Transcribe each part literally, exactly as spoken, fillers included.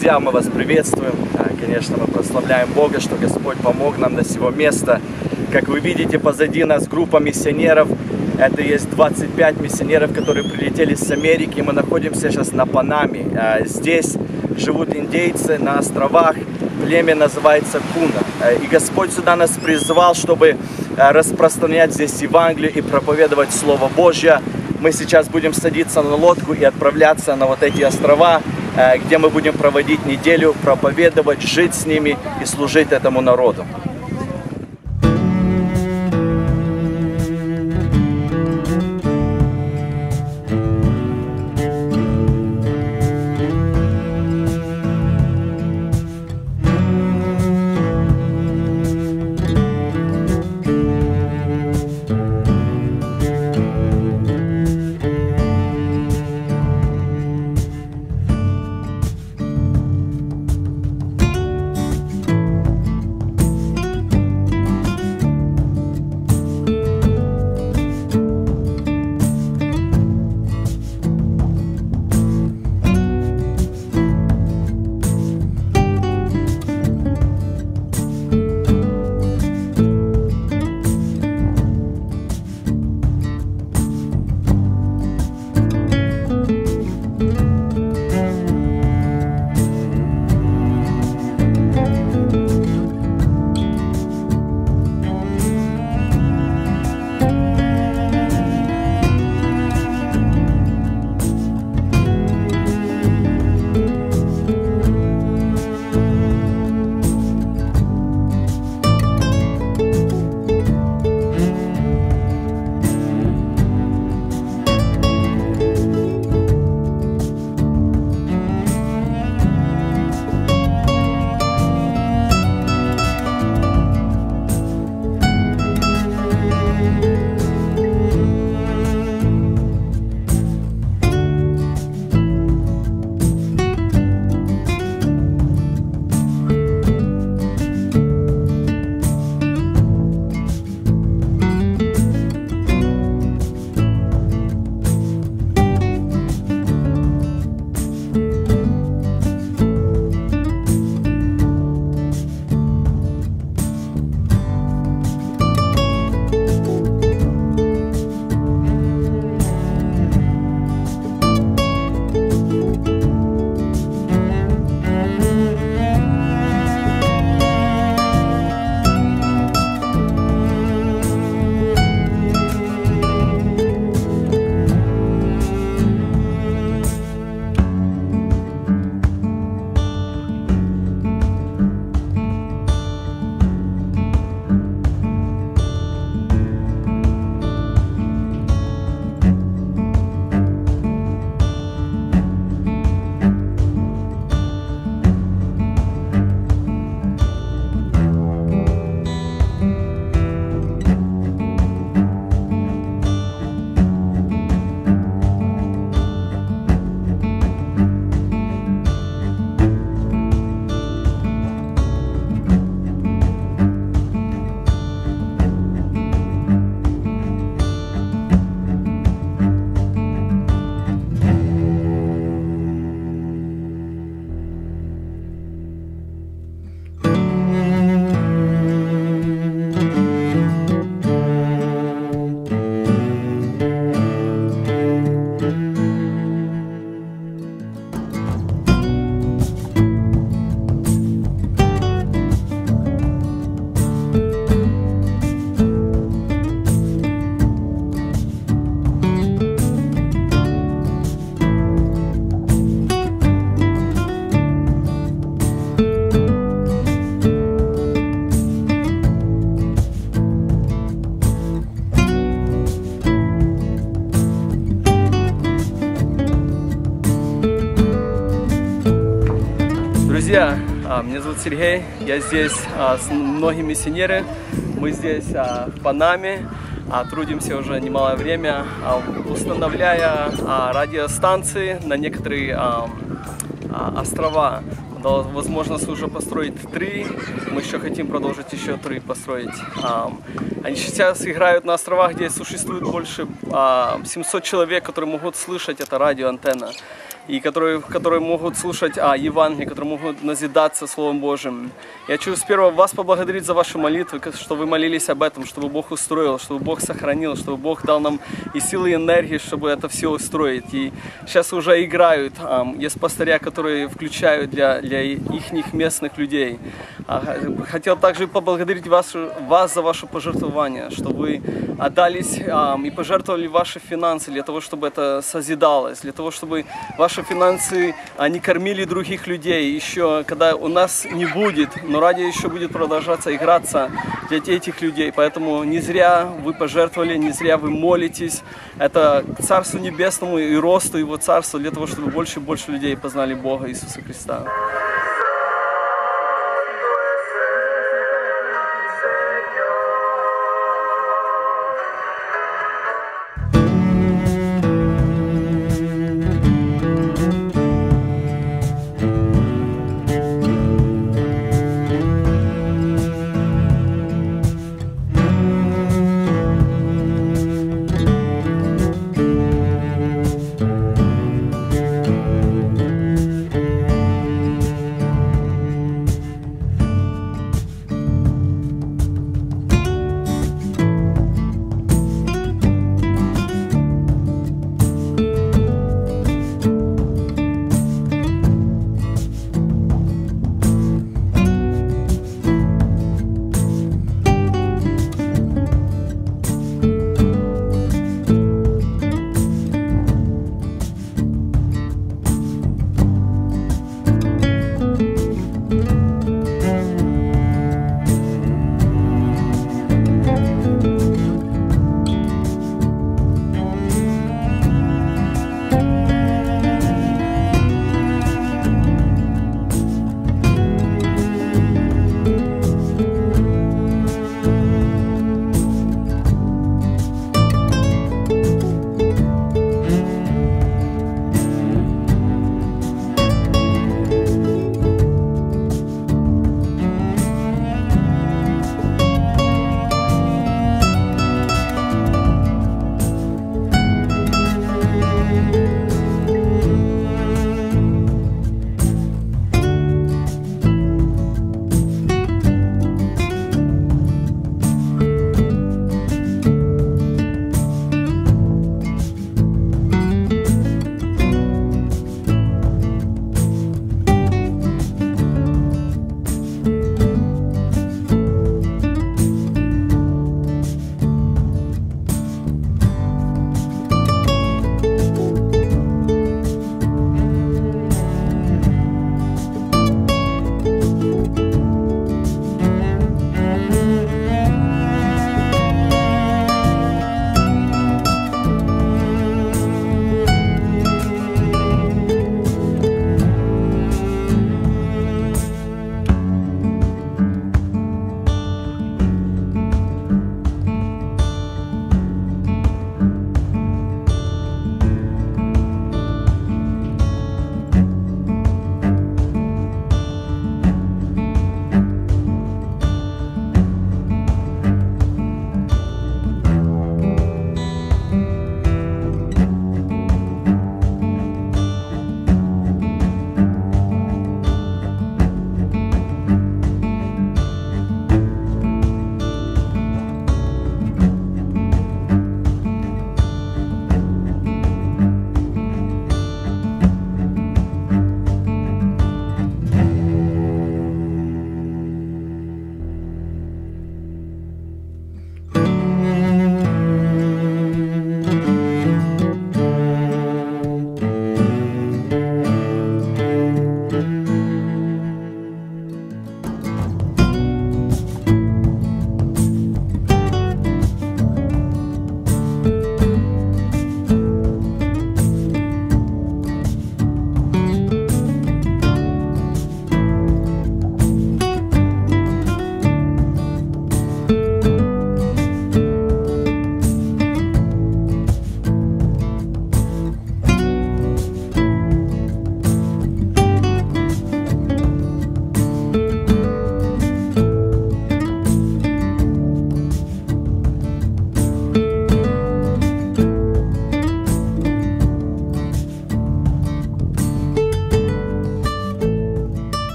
Друзья, мы вас приветствуем. Конечно, мы прославляем Бога, что Господь помог нам до сего места. Как вы видите, позади нас группа миссионеров. Это есть двадцать пять миссионеров, которые прилетели с Америки. Мы находимся сейчас на Панаме. Здесь живут индейцы на островах. Племя называется Куна. И Господь сюда нас призвал, чтобы распространять здесь Евангелие и проповедовать Слово Божье. Мы сейчас будем садиться на лодку и отправляться на вот эти острова, где мы будем проводить неделю, проповедовать, жить с ними и служить этому народу. Друзья, меня зовут Сергей, я здесь с многими миссионерами, мы здесь в Панаме, трудимся уже немалое время, устанавливая радиостанции на некоторые острова. Возможно, уже построить три, мы еще хотим продолжить еще три построить. Они сейчас играют на островах, где существует больше семисот человек, которые могут слышать это радиоантенна. и которые, которые могут слушать а, Евангелие, которые могут назидаться Словом Божьим. Я хочу сперва вас поблагодарить за ваши молитвы, что вы молились об этом, чтобы Бог устроил, чтобы Бог сохранил, чтобы Бог дал нам и силы, и энергии, чтобы это все устроить. И сейчас уже играют, а, есть пастыря, которые включают для, для их местных людей. А, хотел также поблагодарить вас, вас за ваше пожертвование, что вы отдались а, и пожертвовали ваши финансы для того, чтобы это созидалось, для того, чтобы ваши финансы а, не кормили других людей, еще когда у нас не будет, но радио еще будет продолжаться играться для этих людей. Поэтому не зря вы пожертвовали, не зря вы молитесь. Это к Царству Небесному и росту Его Царства, для того, чтобы больше и больше людей познали Бога Иисуса Христа.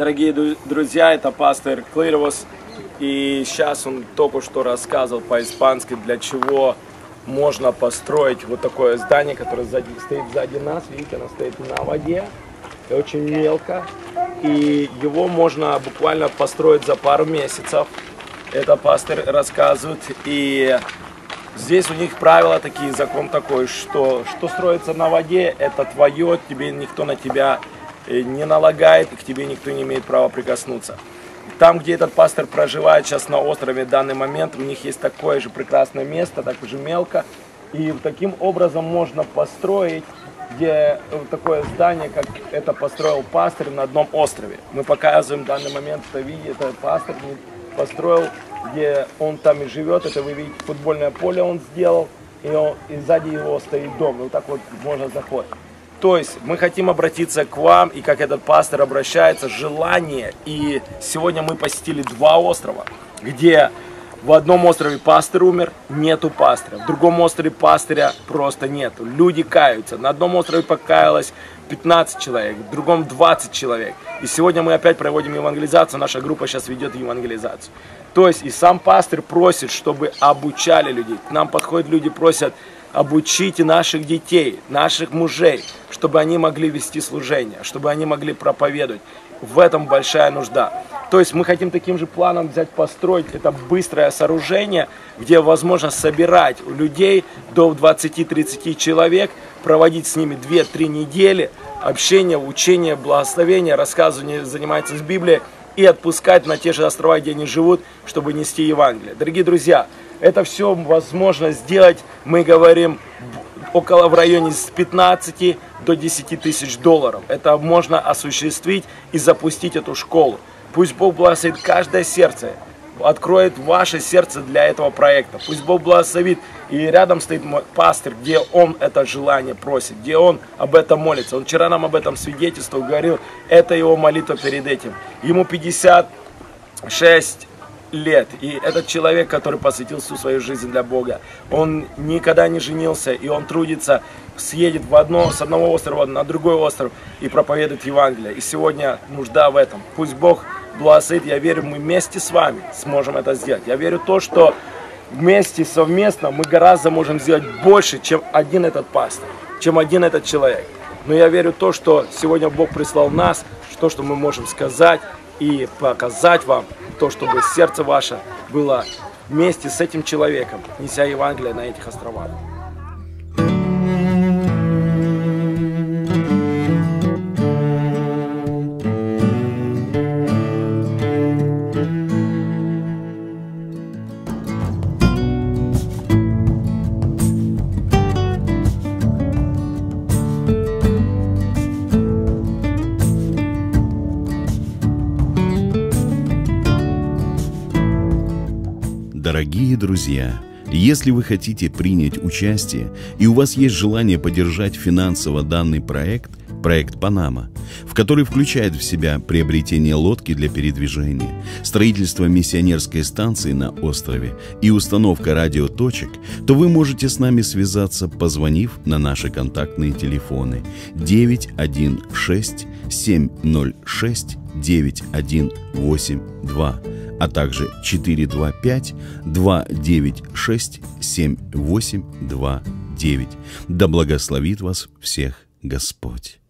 Дорогие друзья, это пастор Клейровос, и сейчас он только что рассказывал по-испански, для чего можно построить вот такое здание, которое сзади, стоит сзади нас. Видите, оно стоит на воде, очень мелко, и его можно буквально построить за пару месяцев. Это пастор рассказывает, и здесь у них правила такие, закон такой, что что строится на воде, это твое, тебе никто на тебя не налагает, и к тебе никто не имеет права прикоснуться. Там, где этот пастор проживает сейчас на острове в данный момент, у них есть такое же прекрасное место, так же мелко, и таким образом можно построить, где такое здание, как это построил пастор на одном острове. Мы показываем в данный момент, это видите, это пастор построил, где он там и живет, это вы видите, футбольное поле он сделал, и, он, и сзади его стоит дом, и вот так вот можно заходить. То есть мы хотим обратиться к вам, и как этот пастор обращается, желание. И сегодня мы посетили два острова, где в одном острове пастор умер, нету пастыря. В другом острове пастыря просто нету. Люди каются. На одном острове покаялось пятнадцать человек, в другом двадцать человек. И сегодня мы опять проводим евангелизацию, наша группа сейчас ведет евангелизацию. То есть и сам пастор просит, чтобы обучали людей. К нам подходят люди, просят: обучите наших детей, наших мужей, чтобы они могли вести служение, чтобы они могли проповедовать. В этом большая нужда. То есть мы хотим таким же планом взять, построить это быстрое сооружение, где возможно собирать людей до двадцати-тридцати человек, проводить с ними две-три недели, общение, учение, благословение, рассказывание, заниматься с Библией и отпускать на те же острова, где они живут, чтобы нести Евангелие. Дорогие друзья, это все возможно сделать, мы говорим, около в районе с пятнадцати до десяти тысяч долларов. Это можно осуществить и запустить эту школу. Пусть Бог благословит каждое сердце, откроет ваше сердце для этого проекта. Пусть Бог благословит. И рядом стоит мой пастор, где он это желание просит, где он об этом молится. Он вчера нам об этом свидетельствовал, говорил, это его молитва перед этим. Ему пятьдесят шесть лет. И этот человек, который посвятил всю свою жизнь для Бога, он никогда не женился, и он трудится, съедет в одно, с одного острова на другой остров и проповедует Евангелие. И сегодня нужда в этом. Пусть Бог благословит. Я верю, мы вместе с вами сможем это сделать. Я верю в то, что вместе, совместно мы гораздо можем сделать больше, чем один этот пастор, чем один этот человек. Но я верю в то, что сегодня Бог прислал нас, то, что мы можем сказать и показать вам, то, чтобы сердце ваше было вместе с этим человеком, неся Евангелие на этих островах. Дорогие друзья, если вы хотите принять участие и у вас есть желание поддержать финансово данный проект, проект «Панама», в который включает в себя приобретение лодки для передвижения, строительство миссионерской станции на острове и установка радиоточек, то вы можете с нами связаться, позвонив на наши контактные телефоны девять один шесть семь ноль шесть девять один восемь два, а также четыре два пять два девять шесть семь восемь два девять. Да благословит вас всех Господь!